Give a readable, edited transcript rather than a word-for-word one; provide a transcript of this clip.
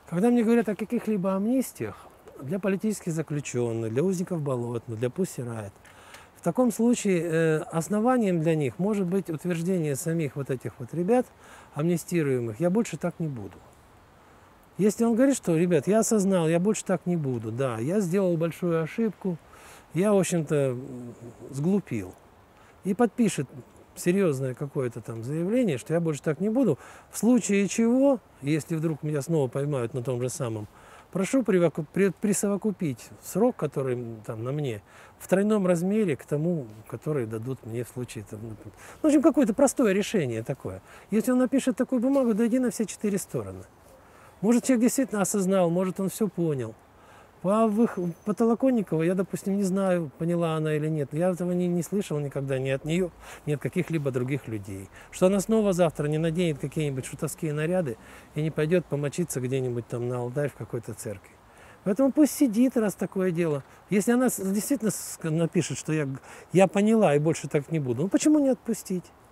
Когда мне говорят о каких-либо амнистиях для политических заключенных, для узников Болотного, для Pussy Riot, в таком случае основанием для них может быть утверждение самих вот этих вот ребят, амнистируемых, я больше так не буду. Если он говорит, что, ребят, я осознал, я больше так не буду, да, я сделал большую ошибку, я, в общем-то, сглупил, и подпишет серьезное какое-то там заявление, что я больше так не буду, в случае чего, если вдруг меня снова поймают на том же самом, прошу присовокупить срок, который там на мне, в тройном размере к тому, который дадут мне в случае... Там, в общем, какое-то простое решение такое. Если он напишет такую бумагу, дойди на все 4 стороны. Может, человек действительно осознал, может, он все понял. По Толоконниковой я, допустим, не знаю, поняла она или нет. Я этого не слышал никогда ни от нее, ни от каких-либо других людей. Что она снова завтра не наденет какие-нибудь шутовские наряды и не пойдет помочиться где-нибудь там на Алтай в какой-то церкви. Поэтому пусть сидит, раз такое дело. Если она действительно напишет, что я поняла и больше так не буду, ну почему не отпустить?